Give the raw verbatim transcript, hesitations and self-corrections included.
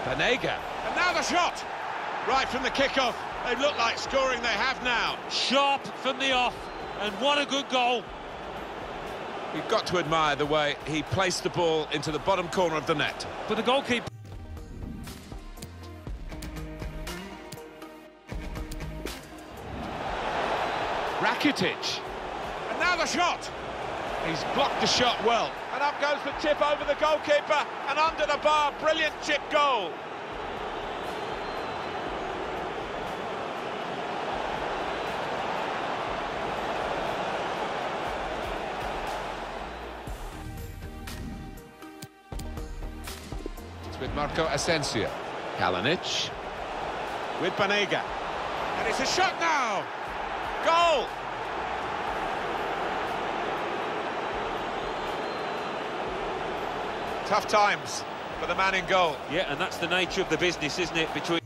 Banega. And now the shot! Right from the kickoff. They look like scoring, they have now. Sharp from the off, and what a good goal. You've got to admire the way he placed the ball into the bottom corner of the net. But the goalkeeper... Rakitic. And now the shot! He's blocked the shot well. And up goes the chip over the goalkeeper, and under the bar, brilliant chip goal. It's with Marco Asensio. Kalinic. With Banega. And it's a shot now! Goal! Tough times for the man in goal. Yeah, and that's the nature of the business, isn't it, between...